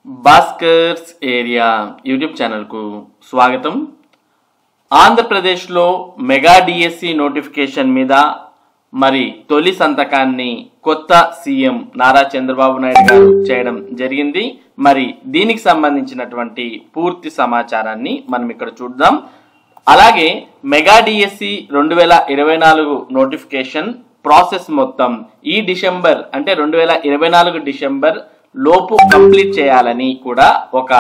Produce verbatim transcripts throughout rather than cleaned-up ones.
Bhaskar's area YouTube ఛానల్కు స్వాగతం. ఆంధ్రప్రదేశ్లో మెగా డిఎస్సి నోటిఫికేషన్ మీద మరి తొలి సంతకాన్ని కొత్త సీఎం నారా చంద్రబాబు నాయుడు గారు చేయడం జరిగింది. మరి దీనికి సంబంధించినటువంటి పూర్తి సమాచారాన్ని మనం ఇక్కడ చూద్దాం. అలాగే మెగా డిఎస్సి రెండు వేల ఇరవై నాలుగు నోటిఫికేషన్ ప్రాసెస్ మొత్తం ఈ డిసెంబర్ అంటే రెండు వేల ఇరవై నాలుగు డిసెంబర్ లోపు కంప్లీట్ చేయాలని కూడా ఒక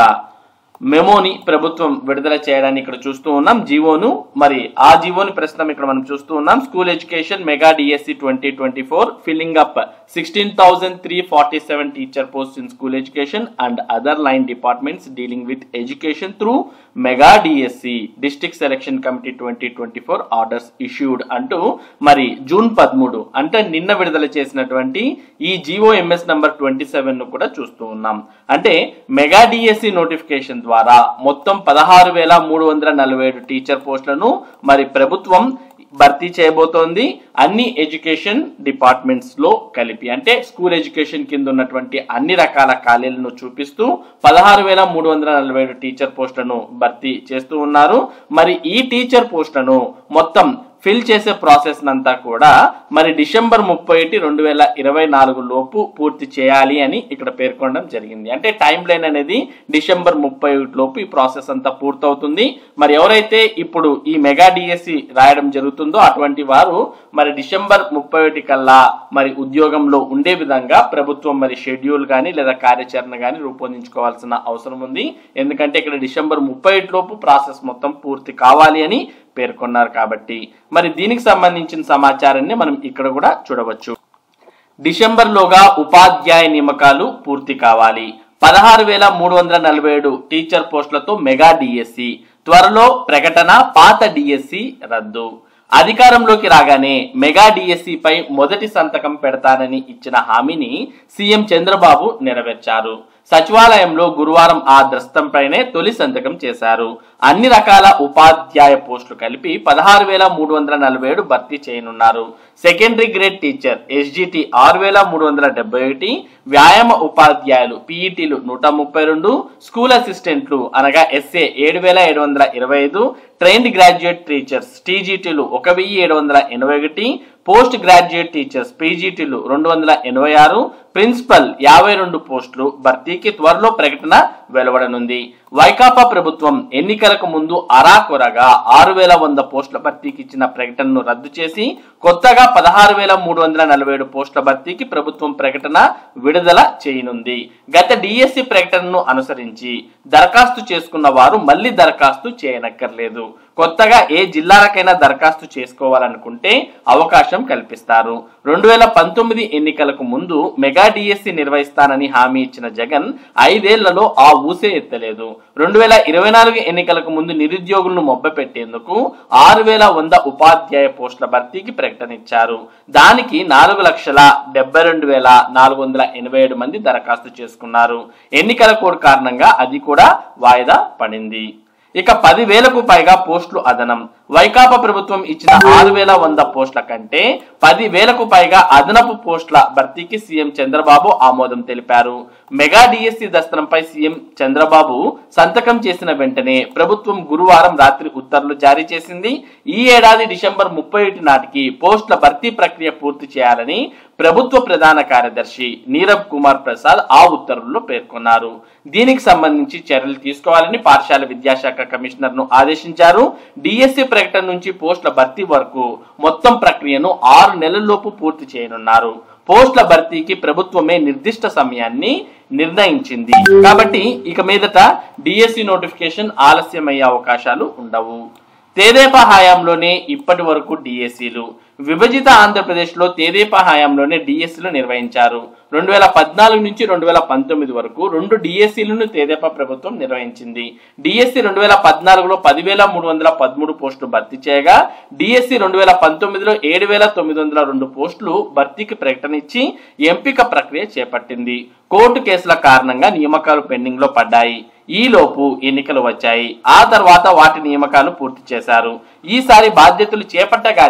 మెమోని ప్రభుత్వం విడుదల చేయడాన్ని ఇక్కడ చూస్తూ ఉన్నాం, జీవోను. మరి ఆ జీవోని ప్రస్తుతం ఇక్కడ మనం చూస్తూ ఉన్నాం. School education mega DSC twenty twenty four filling up sixteen thousand three forty seven teacher post in school education and other line departments dealing with education through mega DSC district selection committee twenty twenty four orders issued అంటూ మరి June పదమూడు అంటే నిన్న విడుదల చేసినటువంటి ఈ GO MS number twenty seven ను కూడా చూస్తూ ఉన్నాం. అంటే మెగా డిఎస్సి నోటిఫికేషన్ ద్వారా మొత్తం పదహారు వేల మూడు వందల నలభై ఏడు టీచర్ పోస్టులను మరి ప్రభుత్వం భర్తీ చేయబోతోంది. అన్ని ఎడ్యుకేషన్ డిపార్ట్మెంట్స్ లో కలిపి అంటే స్కూల్ ఎడ్యుకేషన్ కింద ఉన్నటువంటి అన్ని రకాల ఖాళీలను చూపిస్తూ పదహారు వేల మూడు వందల నలభై ఏడు టీచర్ పోస్టులను భర్తీ చేస్తూ ఉన్నారు. మరి ఈ టీచర్ పోస్టులను మొత్తం ఫిల్ చేసే ప్రాసెస్ అంతా కూడా మరి డిసెంబర్ ముప్పై ఒకటి రెండు వేల ఇరవై నాలుగు లోపు పూర్తి చేయాలి అని ఇక్కడ పేర్కొనడం జరిగింది. అంటే టైం లైన్ అనేది డిసెంబర్ ముప్పై ఒకటి లోపు ఈ ప్రాసెస్ అంతా పూర్తవుతుంది. మరి ఎవరైతే ఇప్పుడు ఈ మెగా డిఎస్సి రాయడం జరుగుతుందో అటువంటి వారు మరి డిసెంబర్ ముప్పై ఒకటి కల్లా మరి ఉద్యోగంలో ఉండే విధంగా ప్రభుత్వం మరి షెడ్యూల్ కానీ లేదా కార్యాచరణ కానీ రూపొందించుకోవాల్సిన అవసరం ఉంది. ఎందుకంటే ఇక్కడ డిసెంబర్ ముప్పై ఒకటి లోపు ప్రాసెస్ మొత్తం పూర్తి కావాలి అని పేర్కొన్నారు. కాబట్టి మరి దీనికి సంబంధించిన సమాచారాన్ని మనం ఇక్కడ కూడా చూడవచ్చు. డిసెంబర్ లోగా ఉపాధ్యాయ నియామకాలు పూర్తి కావాలి. పదహారు వేల మూడు వందల నలభై ఏడు టీచర్ పోస్టులతో మెగా డిఎస్సి త్వరలో ప్రకటన, పాత డిఎస్సి రద్దు. అధికారంలోకి రాగానే మెగా డిఎస్సి పై మొదటి సంతకం పెడతానని ఇచ్చిన హామీని సీఎం చంద్రబాబు నెరవేర్చారు. సచివాలయంలో గురువారం ఆ దస్తంపైనే తొలి సంతకం చేశారు. అన్ని రకాల ఉపాధ్యాయ పోస్టులు కలిపి పదహారు వేల మూడు వందల నలభై ఏడు భర్తీ చేయనున్నారు. సెకండరీ గ్రేడ్ టీచర్ ఎస్జిటి ఆరు వేల మూడు వందల డెబ్బై ఒకటి, వ్యాయామ ఉపాధ్యాయులు పిఈటీలు నూట ముప్పై రెండు, స్కూల్ అసిస్టెంట్లు అనగా ఎస్ఏ ఏడు వేల ఏడు వందల ఇరవై ఐదు, ట్రైన్డ్ గ్రాడ్యుయేట్ టీచర్స్ టీజీటీలు ఒక వెయ్యి ఏడు వందల ఎనభై ఒకటి, పోస్ట్ గ్రాడ్యుయేట్ టీచర్స్ పీజీటీలు రెండు వందల ఎనభై ఆరు, ప్రిన్సిపల్ యాభై రెండు పోస్టులు భర్తీకి త్వరలో ప్రకటన వెలువడనుంది. వైకాపా ప్రభుత్వం ఎన్నికలకు ముందు అరాకొరగా ఆరు వేల వంద పోస్టుల భర్తీకి ఇచ్చిన ప్రకటనను రద్దు చేసి కొత్తగా పదహారు వేల మూడు వందల నలభై ఏడు పోస్టుల భర్తీకి ప్రభుత్వం ప్రకటన విడుదల చేయనుంది. గత డిఎస్సి ప్రకటనను అనుసరించి దరఖాస్తు చేసుకున్న వారు మళ్లీ దరఖాస్తు చేయనక్కర్లేదు. కొత్తగా ఏ జిల్లాలకైనా దరఖాస్తు చేసుకోవాలనుకుంటే అవకాశం కల్పిస్తారు. రెండు వేల పంతొమ్మిది ఎన్నికలకు ముందు మెగా డిఎస్సి నిర్వహిస్తానని హామీ ఇచ్చిన జగన్ ఐదేళ్లలో ఆ ఊసే ఎత్తలేదు. రెండు వేల ఇరవై నాలుగు ఎన్నికలకు ముందు నిరుద్యోగులను మొబ్బపెట్టేందుకు ఆరు వేల వంద ఉపాధ్యాయ పోస్టుల భర్తీకి ప్రకటన ఇచ్చారు. దానికి నాలుగు లక్షల డెబ్బై రెండు వేల నాలుగు వందల ఎనభై ఏడు మంది దరఖాస్తు చేసుకున్నారు. ఎన్నికల కోడ్ కారణంగా అది కూడా వాయిదా పడింది. ఇక పది వేలకు పైగా పోస్టులు అదనం. వైకాపా ప్రభుత్వం ఇచ్చిన ఆరు వేల వంద పోస్టుల కంటే పది వేలకు పైగా అదనపు పోస్టుల భర్తీకి సీఎం చంద్రబాబు ఆమోదం తెలిపారు. మెగా డిఎస్సి దస్త్రంపై సీఎం చంద్రబాబు సంతకం చేసిన వెంటనే ప్రభుత్వం గురువారం రాత్రి ఉత్తర్వులు జారీ చేసింది. ఈ ఏడాది డిసెంబర్ ముప్పై ఒకటి నాటికి పోస్టుల భర్తీ ప్రక్రియ పూర్తి చేయాలని ప్రభుత్వ ప్రధాన కార్యదర్శి నీరబ్ కుమార్ ప్రసాద్ ఆ ఉత్తర్వుల్లో పేర్కొన్నారు. దీనికి సంబంధించి చర్యలు తీసుకోవాలని పాఠశాల విద్యాశాఖ కమిషనర్ ను ఆదేశించారు. డిఎస్సి ప్రకటన నుంచి పోస్టుల భర్తీ వరకు మొత్తం ప్రక్రియను ఆరు నెలల్లోపు పూర్తి చేయనున్నారు. పోస్టుల భర్తీకి ప్రభుత్వమే నిర్దిష్ట సమయాన్ని నిర్ణయించింది. కాబట్టి ఇక మీదట డిఎస్సి నోటిఫికేషన్ ఆలస్యమయ్యే అవకాశాలు ఉండవు. తెదేపా హయాంలోనే ఇప్పటి వరకు డిఎస్సీలు విభజిత ఆంధ్రప్రదేశ్ లో తెదేపా హయాంలోనే డిఎస్సీలు నిర్వహించారు. రెండు వేల పద్నాలుగు నుంచి రెండు వేల పంతొమ్మిది వరకు రెండు డిఎస్సీలను తెదేపా ప్రభుత్వం నిర్వహించింది. డిఎస్సీ రెండు వేల పద్నాలుగులో పదివేల మూడు వందల పదమూడు పోస్టులు భర్తీ చేయగా డిఎస్సీ రెండు వేల పంతొమ్మిదిలో ఏడు వేల తొమ్మిది వందల రెండు పోస్టులు భర్తీకి ప్రకటన ఇచ్చి ఎంపిక ప్రక్రియ చేపట్టింది. కోర్టు కేసుల కారణంగా నియామకాలు పెండింగ్ లో పడ్డాయి. ఈలోపు ఎన్నికలు వచ్చాయి. ఆ తర్వాత వాటి నియామకాలు పూర్తి చేశారు. ఈసారి బాధ్యతలు చేపట్టగానే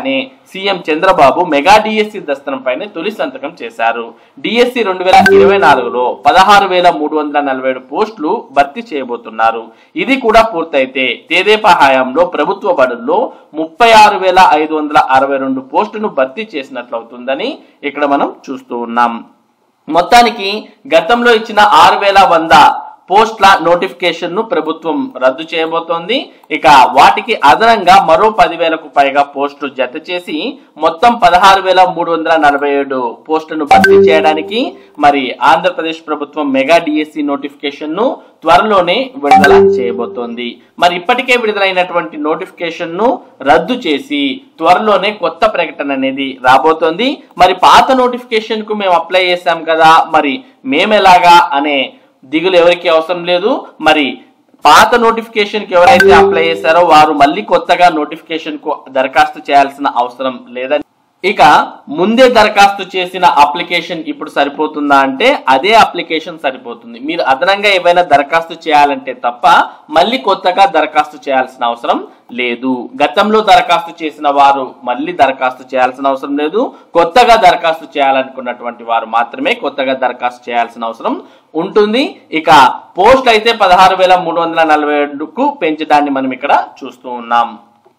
సీఎం చంద్రబాబు మెగా డిఎస్సి దస్తనం పైన తొలి సంతకం చేశారు. డిఎస్సి రెండు వేల ఇరవై నాలుగులో పదహారు వేల మూడు వందల నలభై ఏడు పోస్టులు భర్తీ చేయబోతున్నారు. ఇది కూడా పూర్తయితే తెదేపా హయాంలో ప్రభుత్వ బడుల్లో ముప్పై ఆరు వేల ఐదు వందల అరవై రెండు పోస్టును భర్తీ చేసినట్లవుతుందని ఇక్కడ మనం చూస్తూ ఉన్నాం. మొత్తానికి గతంలో ఇచ్చిన ఆరు వేల వంద పోస్టుల నోటిఫికేషన్ ను ప్రభుత్వం రద్దు చేయబోతోంది. ఇక వాటికి అదనంగా మరో పదివేలకు పైగా పోస్టులు జత చేసి మొత్తం పదహారు వేల మూడు వందల నలభై ఏడు పోస్టులను భర్తీ చేయడానికి మరి ఆంధ్రప్రదేశ్ ప్రభుత్వం మెగా డిఎస్సి నోటిఫికేషన్ ను త్వరలోనే విడుదల చేయబోతోంది. మరి ఇప్పటికే విడుదలైనటువంటి నోటిఫికేషన్ ను రద్దు చేసి త్వరలోనే కొత్త ప్రకటన అనేది రాబోతోంది. మరి పాత నోటిఫికేషన్ కు మేము అప్లై చేశాం కదా, మరి మేమెలాగా అనే దిగులు ఎవరికి అవసరం లేదు. మరి పాత నోటిఫికేషన్ కి ఎవరైతే అప్లై చేశారో వారు మళ్ళీ కొత్తగా నోటిఫికేషన్ కు దరఖాస్తు చేయాల్సిన అవసరం లేదని, ఇక ముందే దరఖాస్తు చేసిన అప్లికేషన్ ఇప్పుడు సరిపోతుందా అంటే అదే అప్లికేషన్ సరిపోతుంది. మీరు అదనంగా ఏవైనా దరఖాస్తు చేయాలంటే తప్ప మళ్ళీ కొత్తగా దరఖాస్తు చేయాల్సిన అవసరం లేదు. గతంలో దరఖాస్తు చేసిన వారు మళ్ళీ దరఖాస్తు చేయాల్సిన అవసరం లేదు. కొత్తగా దరఖాస్తు చేయాలనుకున్నటువంటి వారు మాత్రమే కొత్తగా దరఖాస్తు చేయాల్సిన అవసరం ఉంటుంది. ఇక పోస్ట్ అయితే పదహారు వేల మూడు వందల నలభై ఏడుకు పెంచడాన్ని మనం ఇక్కడ చూస్తూ ఉన్నాం.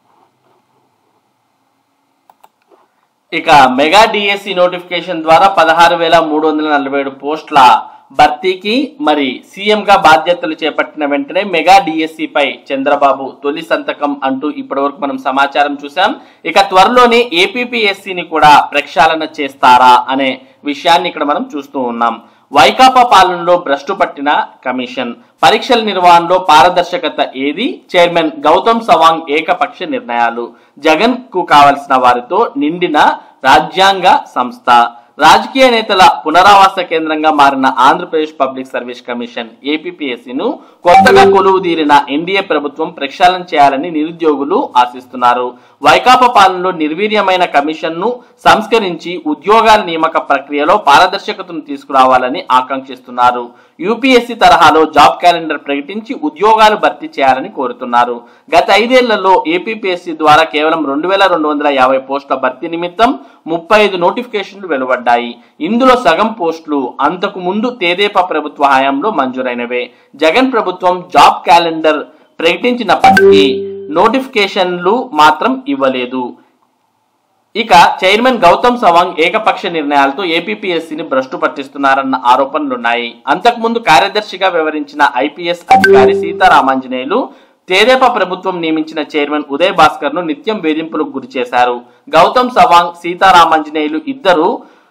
ఇక మెగా డిఎస్సి నోటిఫికేషన్ ద్వారా పదహారు వేల మూడు వందల నలభై ఏడు పోస్టుల భర్తీకి మరి సీఎం గా బాధ్యతలు చేపట్టిన వెంటనే మెగా డిఎస్సి పై చంద్రబాబు తొలి సంతకం అంటూ ఇప్పటి వరకు మనం సమాచారం చూసాం. ఇక త్వరలోనే ఏపీపీఎస్సిని కూడా ప్రక్షాళన చేస్తారా అనే విషయాన్ని ఇక్కడ మనం చూస్తూ ఉన్నాం. వైకాపా పాలనలో భ్రష్టు పట్టిన కమిషన్, పరీక్షల నిర్వహణలో పారదర్శకత ఏది, చైర్మన్ గౌతమ్ సవాంగ్ ఏకపక్ష నిర్ణయాలు, జగన్ కు కావలసిన వారితో నిండిన రాజ్యాంగ సంస్థ, రాజకీయ నేతల పునరావాస కేంద్రంగా మారిన Andhra Pradesh public service commission APPSC ను కొత్తగా కొలువు తీరిన ఎన్డీఏ ప్రభుత్వం ప్రక్షాళన చేయాలని నిరుద్యోగులు ఆశిస్తున్నారు. వైకాపా పాలనలో నిర్వీర్యమైన కమిషన్ ను సంస్కరించి ఉద్యోగాల నియామక ప్రక్రియలో పారదర్శకతను తీసుకురావాలని ఆకాంక్షిస్తున్నారు. యూపీఎస్సీ తరహాలో జాబ్ క్యాలెండర్ ప్రకటించి ఉద్యోగాలు భర్తీ చేయాలని కోరుతున్నారు. గత ఐదేళ్లలో ఏపీపీఎస్సీ ద్వారా కేవలం రెండు వేల రెండు వందల యాభై పోస్టుల భర్తీ నిమిత్తం ముప్పై ఐదు నోటిఫికేషన్లు వెలువడ్డాయి. ఇందులో సగం పోస్టులు అంతకు ముందు తెదేపా ప్రభుత్వ హయాంలో మంజూరైనవే. జగన్ ప్రభుత్వం జాబ్ క్యాలెండర్ ప్రకటించినప్పటికీ నోటిఫికేషన్లు మాత్రం ఇవ్వలేదు. ఇక చైర్మన్ గౌతమ్ సవాంగ్ ఏకపక్ష నిర్ణయాలతో ఏపీపీఎస్సీని భ్రష్టు పట్టిస్తున్నారన్న ఆరోపణలున్నాయి. అంతకుముందు కార్యదర్శిగా వ్యవహరించిన ఐపీఎస్ అధికారి సీతారామాంజనేయులు తెదేపా ప్రభుత్వం నియమించిన చైర్మన్ ఉదయ్ భాస్కర్ ను నిత్యం వేధింపులకు గురి చేశారు. గౌతమ్ సవాంగ్, సీతారామాంజనేయులు ఇద్దరు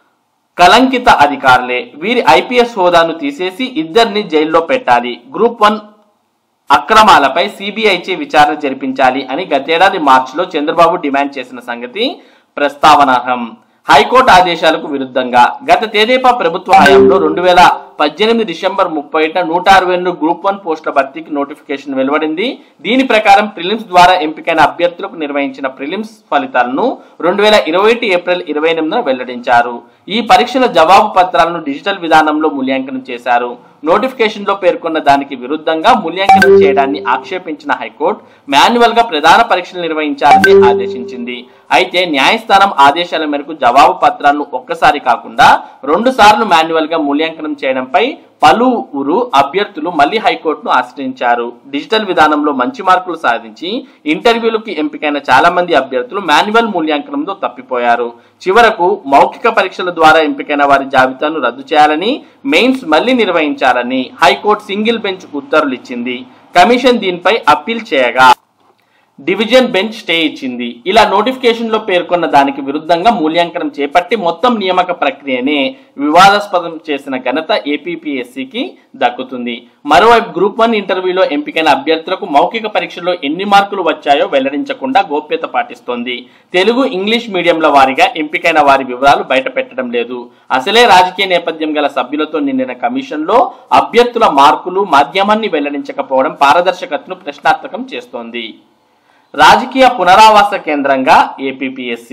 కలంకిత అధికారులే. వీరి ఐపీఎస్ హోదాను తీసేసి ఇద్దరిని జైల్లో పెట్టాలి. గ్రూప్ వన్ అక్రమాలపై సిబిఐచే విచారణ జరిపించాలి అని గతేడాది మార్చిలో చంద్రబాబు డిమాండ్ చేసిన సంగతి ప్రస్తావనార్హం. హైకోర్టు ఆదేశాలకు విరుద్ధంగా గత తెదేపా ప్రభుత్వ హయాంలో రెండు వేల పద్దెనిమిది డిసెంబర్ ముప్పై నూట అరవై రెండు గ్రూప్ వన్ పోస్టుల భర్తీకి నోటిఫికేషన్ వెలువడింది. దీని ప్రకారం ప్రిలిమ్స్ ద్వారా ఎంపికైన అభ్యర్థులకు నిర్వహించిన ప్రిలిమ్స్ ఫలితాలను రెండు వేల ఇరవై ఒకటి ఏప్రిల్ ఇరవై ఎనిమిదిన వెల్లడించారు. ఈ పరీక్షల జవాబు పత్రాలను డిజిటల్ విధానంలో మూల్యాంకనం చేశారు. నోటిఫికేషన్ లో పేర్కొన్న దానికి విరుద్ధంగా మూల్యాంకనం చేయడాన్ని ఆక్షేపించిన హైకోర్టు మాన్యువల్ గా ప్రధాన పరీక్షలు నిర్వహించాలని ఆదేశించింది. అయితే న్యాయస్థానం ఆదేశాల మేరకు జవాబు పత్రాలను ఒక్కసారి కాకుండా రెండు సార్లు మాన్యువల్ గా మూల్యాంకనం చేయడంపై పలువురు అభ్యర్థులు మళ్లీ హైకోర్టును ఆశ్రయించారు. డిజిటల్ విధానంలో మంచి మార్కులు సాధించి ఇంటర్వ్యూలకు ఎంపికైన చాలా మంది అభ్యర్థులు మాన్యువల్ మూల్యాంకనంలో తప్పిపోయారు. చివరకు మౌఖిక పరీక్షల ద్వారా ఎంపికైన వారి జాబితాను రద్దు చేయాలని, మెయిన్స్ మళ్లీ నిర్వహించాలని హైకోర్టు సింగిల్ బెంచ్ ఉత్తర్వులు ఇచ్చింది. కమిషన్ దీనిపై అప్పీల్ చేయగా డివిజన్ బెంచ్ స్టే ఇచ్చింది. ఇలా నోటిఫికేషన్ లో పేర్కొన్న దానికి విరుద్ధంగా మూల్యాంకనం చేపట్టి మొత్తం నియామక ప్రక్రియనే వివాదాస్పదం చేసిన ఘనత ఏపీపీఎస్సీకి దక్కుతుంది. మరోవైపు గ్రూప్ వన్ ఇంటర్వ్యూలో ఎంపికైన అభ్యర్థులకు మౌఖిక పరీక్షలో ఎన్ని మార్కులు వచ్చాయో వెల్లడించకుండా గోప్యత పాటిస్తోంది. తెలుగు, ఇంగ్లీష్ మీడియంల వారీగా ఎంపికైన వారి వివరాలు బయట పెట్టడం లేదు. అసలే రాజకీయ నేపథ్యం గల సభ్యులతో నిండిన కమిషన్ లో అభ్యర్థుల మార్కులు, మాధ్యమాన్ని వెల్లడించకపోవడం పారదర్శకతను ప్రశ్నార్థకం చేస్తోంది. రాజకీయ పునరావాస కేంద్రంగా ఏపీపీఎస్సీ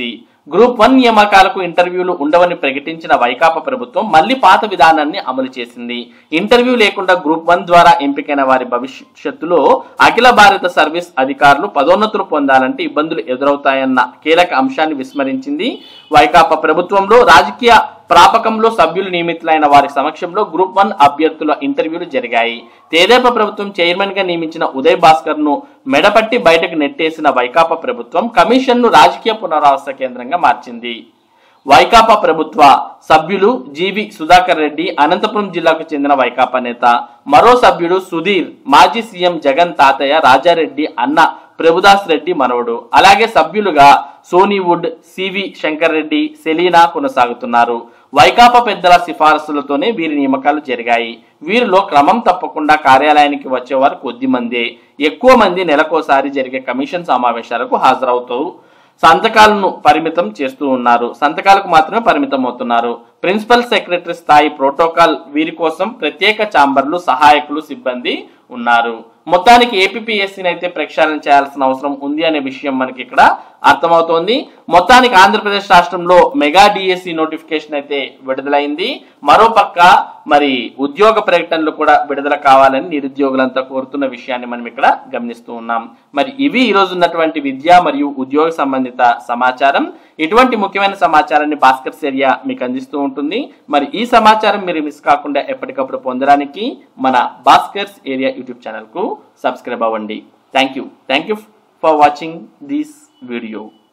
గ్రూప్ వన్ నియామకాలకు ఇంటర్వ్యూలు ఉండవని ప్రకటించిన వైకాపా ప్రభుత్వం మళ్లీ పాత విధానాన్ని అమలు చేసింది. ఇంటర్వ్యూ లేకుండా గ్రూప్ వన్ ద్వారా ఎంపికైన వారి భవిష్యత్తులో అఖిల భారత సర్వీస్ అధికారులు పదోన్నతులు పొందాలంటే ఇబ్బందులు ఎదురవుతాయన్న కీలక అంశాన్ని విస్మరించింది. వైకాపా ప్రభుత్వంలో రాజకీయ ప్రాపకంలో సభ్యులు నియమితులైన వారి సమక్షంలో గ్రూప్ వన్ అభ్యర్థుల ఇంటర్వ్యూలు జరిగాయి. తెదేపా ప్రభుత్వం చైర్మన్ గా నియమించిన ఉదయ్ భాస్కర్ ను మెడపట్టి బయటకు నెట్టేసిన వైకాపా ప్రభుత్వం కమిషన్ ను రాజకీయ పునరావాస కేంద్రంగా మార్చింది. వైకాపా ప్రభుత్వ సభ్యులు జీవి సుధాకర్ రెడ్డి అనంతపురం జిల్లాకు చెందిన వైకాపా నేత, మరో సభ్యుడు సుధీర్ మాజీ సీఎం జగన్ తాతయ్య రాజారెడ్డి అన్న ప్రభుదాస్ రెడ్డి మనవడు. అలాగే సభ్యులుగా సోనీవుడ్, సివి శంకర్ రెడ్డి, సెలీనా కొనసాగుతున్నారు. వైకాపా పెద్దల సిఫారసులతోనే వీరి నియామకాలు జరిగాయి. వీరిలో క్రమం తప్పకుండా కార్యాలయానికి వచ్చేవారు కొద్ది మందే. ఎక్కువ మంది నెలకోసారి జరిగే కమిషన్ సమావేశాలకు హాజరవుతూ సంతకాలను పరిమితం చేస్తూ ఉన్నారు. సంతకాలకు మాత్రమే పరిమితం అవుతున్నారు. ప్రిన్సిపల్ సెక్రటరీ స్థాయి ప్రోటోకాల్ వీరి కోసం ప్రత్యేక ఛాంబర్లు, సహాయకులు, సిబ్బంది ఉన్నారు. మొత్తానికి ఏపీపీఎస్సీని అయితే ప్రక్షాళన చేయాల్సిన అవసరం ఉంది అనే విషయం మనకి ఇక్కడ అర్థమవుతోంది. మొత్తానికి ఆంధ్రప్రదేశ్ రాష్ట్రంలో మెగా డిఎస్సి నోటిఫికేషన్ అయితే విడుదలైంది. మరోపక్క మరి ఉద్యోగ ప్రకటనలు కూడా విడుదల కావాలని నిరుద్యోగులంతా కోరుతున్న విషయాన్ని మనం ఇక్కడ గమనిస్తూ ఉన్నాం. మరి ఇవి ఈ రోజు ఉన్నటువంటి విద్య మరియు ఉద్యోగ సంబంధిత సమాచారం. ఇటువంటి ముఖ్యమైన సమాచారాన్ని భాస్కర్స్ ఏరియా మీకు అందిస్తూ ఉంటుంది. మరి ఈ సమాచారం మీరు మిస్ కాకుండా ఎప్పటికప్పుడు పొందడానికి మన భాస్కర్స్ ఏరియా యూట్యూబ్ ఛానల్ కు సబ్స్క్రైబ్ అవ్వండి. Thank you thank you for watching this video.